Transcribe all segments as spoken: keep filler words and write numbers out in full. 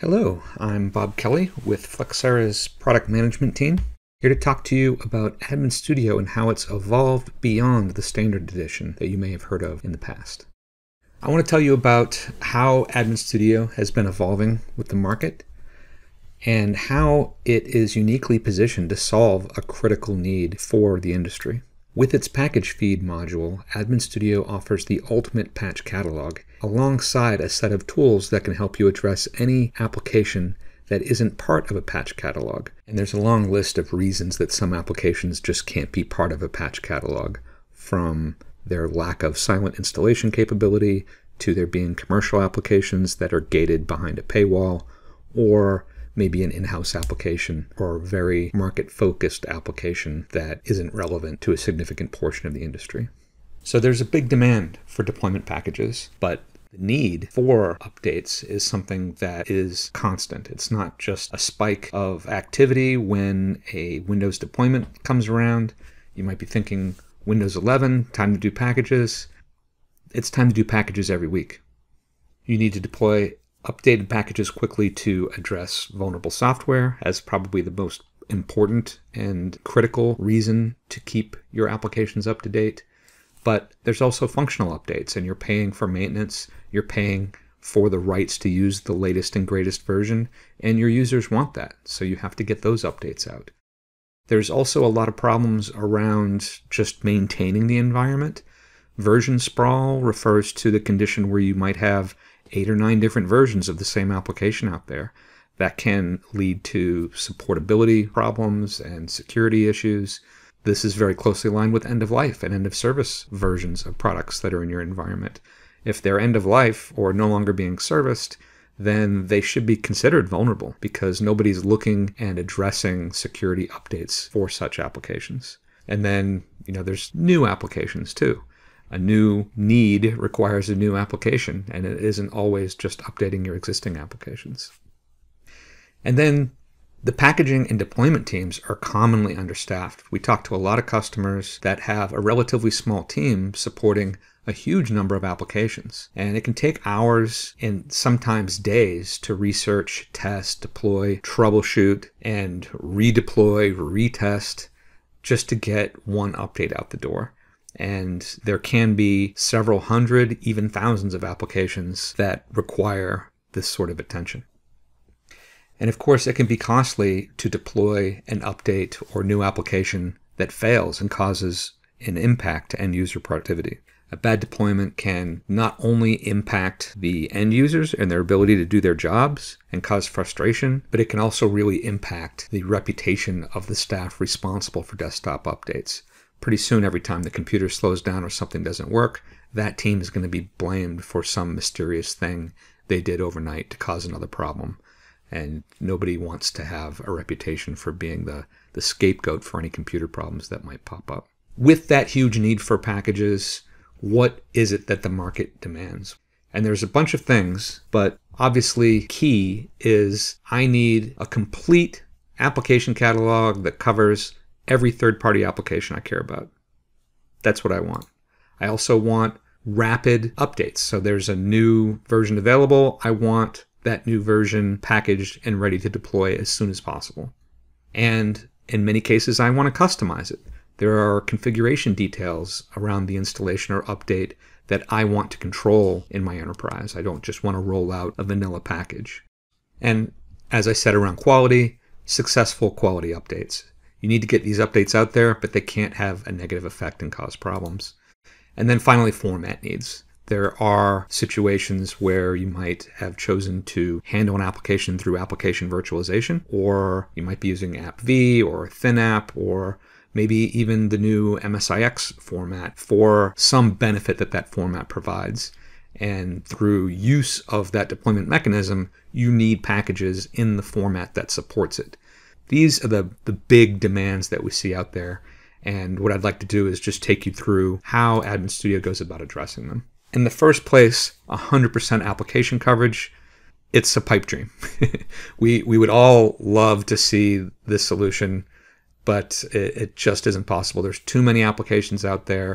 Hello, I'm Bob Kelly with Flexera's product management team, here to talk to you about AdminStudio and how it's evolved beyond the standard edition that you may have heard of in the past. I want to tell you about how AdminStudio has been evolving with the market and how it is uniquely positioned to solve a critical need for the industry. With its package feed module, AdminStudio offers the ultimate patch catalog alongside a set of tools that can help you address any application that isn't part of a patch catalog. And there's a long list of reasons that some applications just can't be part of a patch catalog, from their lack of silent installation capability to there being commercial applications that are gated behind a paywall, or maybe an in-house application or a very market-focused application that isn't relevant to a significant portion of the industry. So there's a big demand for deployment packages, but the need for updates is something that is constant. It's not just a spike of activity when a Windows deployment comes around. You might be thinking, Windows eleven, time to do packages. It's time to do packages every week. You need to deploy updated packages quickly to address vulnerable software as probably the most important and critical reason to keep your applications up to date. But there's also functional updates, and you're paying for maintenance, you're paying for the rights to use the latest and greatest version, and your users want that, so you have to get those updates out. There's also a lot of problems around just maintaining the environment. Version sprawl refers to the condition where you might have eight or nine different versions of the same application out there. That can lead to supportability problems and security issues. This is very closely aligned with end-of-life and end-of-service versions of products that are in your environment. If they're end-of-life or no longer being serviced, then they should be considered vulnerable because nobody's looking and addressing security updates for such applications. And then, you know, there's new applications too. A new need requires a new application, and it isn't always just updating your existing applications. And then the packaging and deployment teams are commonly understaffed. We talk to a lot of customers that have a relatively small team supporting a huge number of applications. And it can take hours and sometimes days to research, test, deploy, troubleshoot, and redeploy, retest just to get one update out the door. And there can be several hundred, even thousands of applications that require this sort of attention. And of course, it can be costly to deploy an update or new application that fails and causes an impact to end user productivity. A bad deployment can not only impact the end users and their ability to do their jobs and cause frustration, but it can also really impact the reputation of the staff responsible for desktop updates. Pretty soon, every time the computer slows down or something doesn't work, that team is going to be blamed for some mysterious thing they did overnight to cause another problem. And nobody wants to have a reputation for being the, the scapegoat for any computer problems that might pop up. With that huge need for packages, what is it that the market demands? And there's a bunch of things, but obviously key is I need a complete application catalog that covers every third-party application I care about. That's what I want. I also want rapid updates. So there's a new version available. I want that new version packaged and ready to deploy as soon as possible. And in many cases, I want to customize it. There are configuration details around the installation or update that I want to control in my enterprise. I don't just want to roll out a vanilla package. And as I said around quality, successful quality updates. You need to get these updates out there, but they can't have a negative effect and cause problems. And then finally, format needs. There are situations where you might have chosen to handle an application through application virtualization, or you might be using AppV or ThinApp, or maybe even the new M S I X format for some benefit that that format provides. And through use of that deployment mechanism, you need packages in the format that supports it. These are the, the big demands that we see out there, and what I'd like to do is just take you through how AdminStudio goes about addressing them. In the first place, one hundred percent application coverage. It's a pipe dream. we, we would all love to see this solution, but it, it just isn't possible. There's too many applications out there.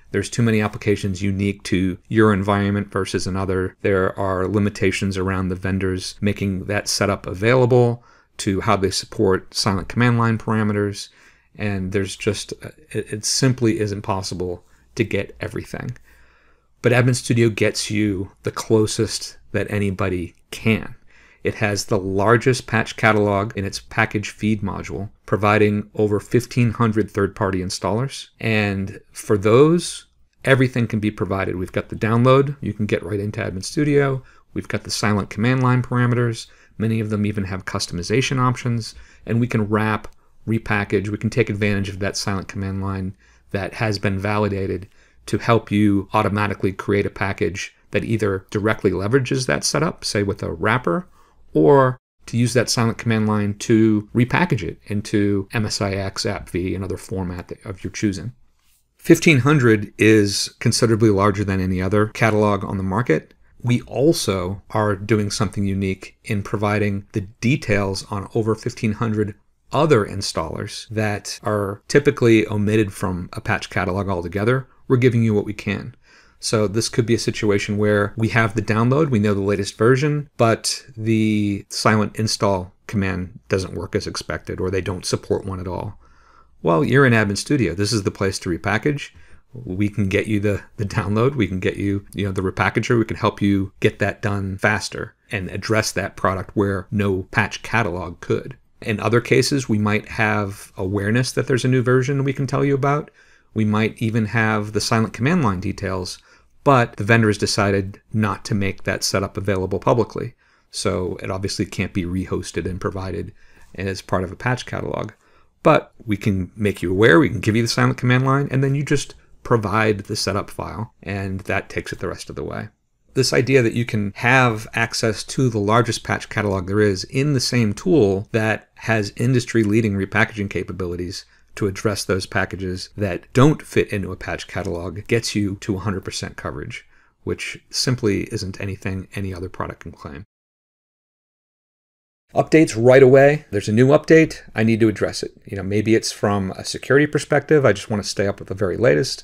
There's too many applications unique to your environment versus another. There are limitations around the vendors making that setup available, to how they support silent command line parameters. And there's just, it, it simply isn't possible to get everything. But AdminStudio gets you the closest that anybody can. It has the largest patch catalog in its package feed module, providing over fifteen hundred third-party installers. And for those, everything can be provided. We've got the download. You can get right into AdminStudio. We've got the silent command line parameters. Many of them even have customization options. And we can wrap, repackage. We can take advantage of that silent command line that has been validated to help you automatically create a package that either directly leverages that setup, say with a wrapper, or to use that silent command line to repackage it into M S I X, A P V, another format of your choosing. fifteen hundred is considerably larger than any other catalog on the market. We also are doing something unique in providing the details on over fifteen hundred other installers that are typically omitted from a patch catalog altogether. We're giving you what we can. So this could be a situation where we have the download, we know the latest version, but the silent install command doesn't work as expected, or they don't support one at all. Well, you're in AdminStudio. This is the place to repackage. We can get you the, the download. We can get you, you know, the repackager. We can help you get that done faster and address that product where no patch catalog could. In other cases, we might have awareness that there's a new version we can tell you about. We might even have the silent command line details, but the vendor has decided not to make that setup available publicly. So it obviously can't be rehosted and provided as part of a patch catalog. But we can make you aware, we can give you the silent command line, and then you just provide the setup file, and that takes it the rest of the way. This idea that you can have access to the largest patch catalog there is in the same tool that has industry-leading repackaging capabilities to address those packages that don't fit into a patch catalog gets you to one hundred percent coverage, which simply isn't anything any other product can claim. Updates right away. There's a new update. I need to address it. You know, maybe it's from a security perspective. I just want to stay up with the very latest,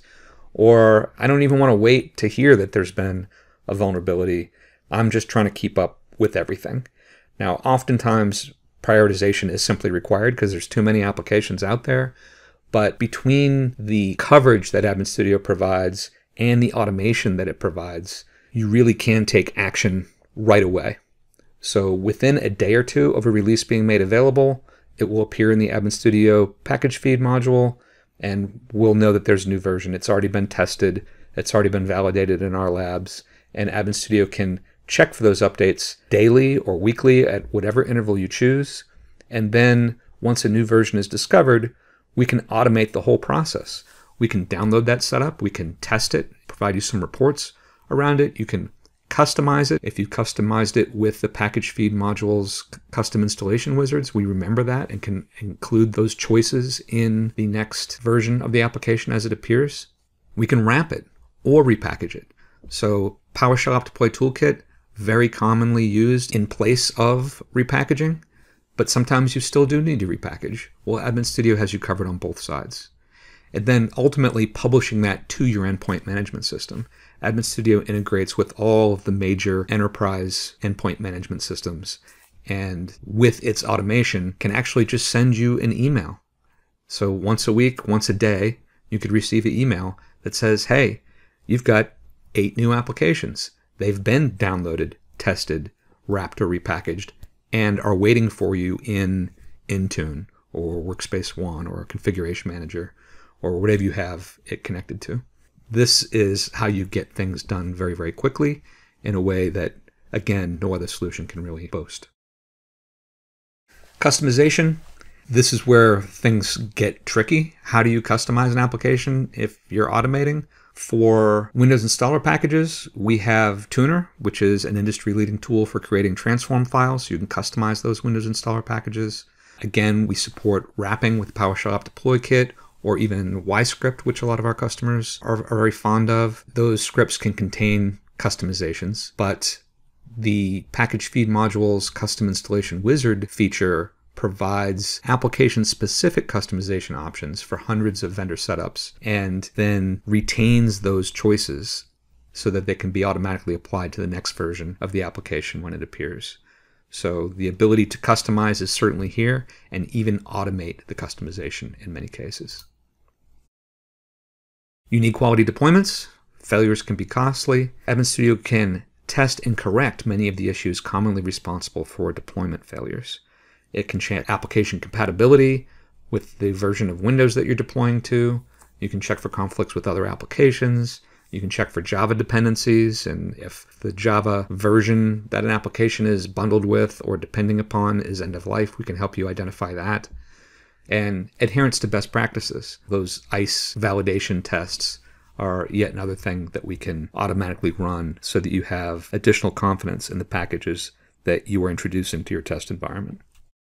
or I don't even want to wait to hear that there's been a vulnerability. I'm just trying to keep up with everything. Now, oftentimes prioritization is simply required because there's too many applications out there. But between the coverage that AdminStudio provides and the automation that it provides, you really can take action right away. So within a day or two of a release being made available, it will appear in the AdminStudio package feed module, and we'll know that there's a new version. It's already been tested. It's already been validated in our labs, and AdminStudio can check for those updates daily or weekly at whatever interval you choose. And then once a new version is discovered, we can automate the whole process. We can download that setup. We can test it, provide you some reports around it. You can customize it. If you customized it with the package feed module's custom installation wizards, we remember that and can include those choices in the next version of the application as it appears. We can wrap it or repackage it. So PowerShell App Deploy Toolkit, very commonly used in place of repackaging, but sometimes you still do need to repackage. Well, AdminStudio has you covered on both sides. And then ultimately publishing that to your endpoint management system. AdminStudio integrates with all of the major enterprise endpoint management systems, and with its automation can actually just send you an email. So once a week, once a day, you could receive an email that says, hey, you've got eight new applications. They've been downloaded, tested, wrapped, or repackaged, and are waiting for you in Intune or Workspace ONE or Configuration Manager or whatever you have it connected to. This is how you get things done very, very quickly in a way that, again, no other solution can really boast. Customization. This is where things get tricky. How do you customize an application if you're automating? For Windows installer packages, we have Tuner, which is an industry-leading tool for creating transform files, so you can customize those Windows installer packages. Again, we support wrapping with PowerShell App Deploy Kit, or even YScript, which a lot of our customers are, are very fond of. Those scripts can contain customizations, but the package feed module's custom installation wizard feature provides application-specific customization options for hundreds of vendor setups and then retains those choices so that they can be automatically applied to the next version of the application when it appears. So the ability to customize is certainly here, and even automate the customization in many cases. You need quality deployments. Failures can be costly. AdminStudio can test and correct many of the issues commonly responsible for deployment failures. It can check application compatibility with the version of Windows that you're deploying to. You can check for conflicts with other applications. You can check for Java dependencies, and if the Java version that an application is bundled with or depending upon is end of life, we can help you identify that. And adherence to best practices. Those ICE validation tests are yet another thing that we can automatically run so that you have additional confidence in the packages that you are introducing to your test environment.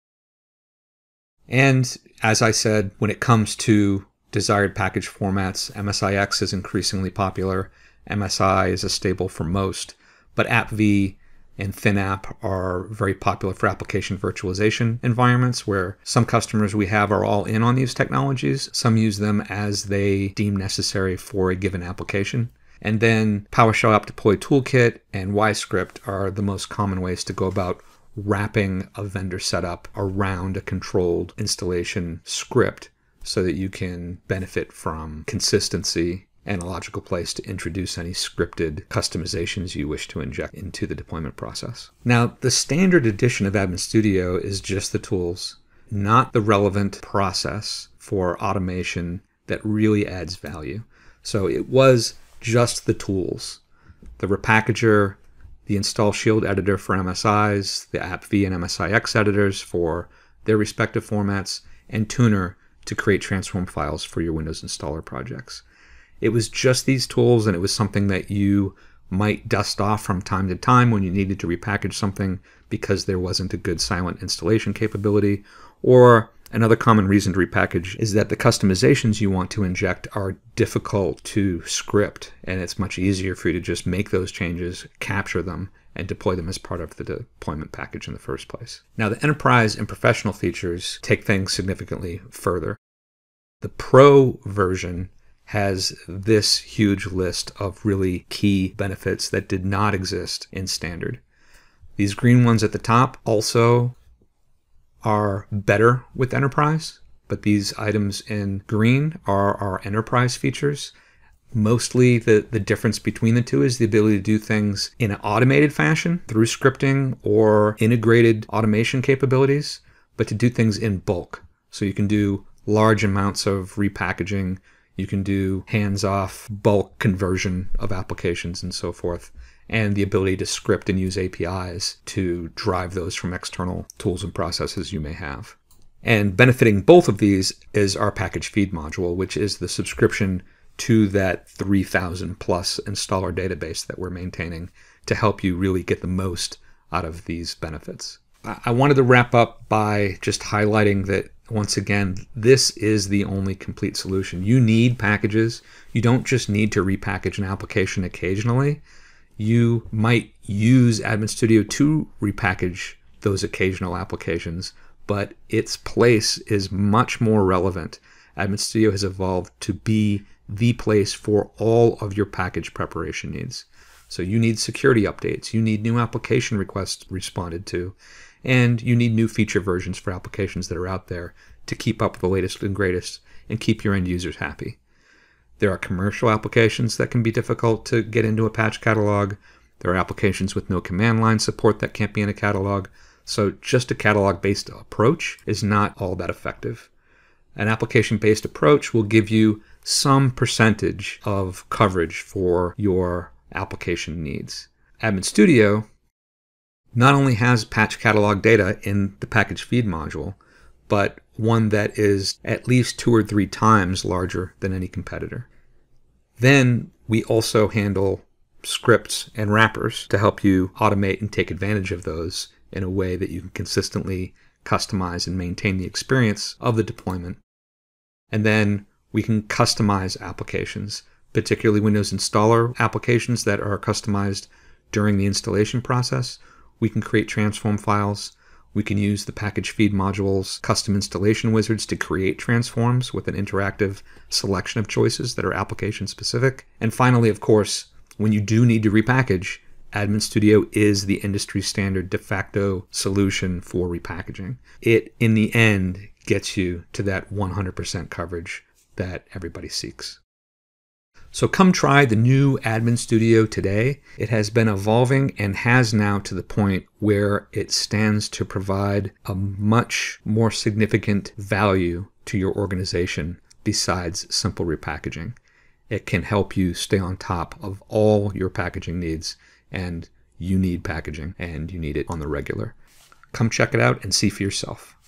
And as I said, when it comes to desired package formats, M S I X is increasingly popular. M S I is a staple for most, but AppV and ThinApp are very popular for application virtualization environments where some customers we have are all in on these technologies. Some use them as they deem necessary for a given application. And then PowerShell App Deploy Toolkit and YScript are the most common ways to go about wrapping a vendor setup around a controlled installation script so that you can benefit from consistency and a logical place to introduce any scripted customizations you wish to inject into the deployment process. Now, the standard edition of AdminStudio is just the tools, not the relevant process for automation that really adds value. So it was just the tools, the repackager, the install shield editor for M S Is, the AppV and M S I X editors for their respective formats, and Tuner to create transform files for your Windows installer projects. It was just these tools, and it was something that you might dust off from time to time when you needed to repackage something because there wasn't a good silent installation capability. Or another common reason to repackage is that the customizations you want to inject are difficult to script, and it's much easier for you to just make those changes, capture them, and deploy them as part of the deployment package in the first place. Now, the enterprise and professional features take things significantly further. The Pro version has this huge list of really key benefits that did not exist in standard. These green ones at the top also are better with enterprise, but these items in green are our enterprise features. Mostly the, the difference between the two is the ability to do things in an automated fashion through scripting or integrated automation capabilities, but to do things in bulk. So you can do large amounts of repackaging, you can do hands-off bulk conversion of applications and so forth, and the ability to script and use A P Is to drive those from external tools and processes you may have. And benefiting both of these is our package feed module, which is the subscription to that three thousand plus installer database that we're maintaining to help you really get the most out of these benefits. I wanted to wrap up by just highlighting that, once again, this is the only complete solution. You need packages. You don't just need to repackage an application occasionally. You might use AdminStudio to repackage those occasional applications, but its place is much more relevant. AdminStudio has evolved to be the place for all of your package preparation needs. So you need security updates, you need new application requests responded to, and you need new feature versions for applications that are out there to keep up with the latest and greatest and keep your end users happy. There are commercial applications that can be difficult to get into a patch catalog. There are applications with no command line support that can't be in a catalog. So just a catalog-based approach is not all that effective. An application-based approach will give you some percentage of coverage for your application needs. AdminStudio not only has patch catalog data in the package feed module, but one that is at least two or three times larger than any competitor. Then we also handle scripts and wrappers to help you automate and take advantage of those in a way that you can consistently customize and maintain the experience of the deployment. And then we can customize applications, particularly Windows installer applications that are customized during the installation process. We can create transform files, We can use the package feed module's custom installation wizards to create transforms with an interactive selection of choices that are application specific. And finally, of course, when you do need to repackage, AdminStudio is the industry standard de facto solution for repackaging. It, in the end, gets you to that one hundred percent coverage that everybody seeks. So come try the new AdminStudio today. It has been evolving and has now to the point where it stands to provide a much more significant value to your organization besides simple repackaging. It can help you stay on top of all your packaging needs, and you need packaging and you need it on the regular. Come check it out and see for yourself.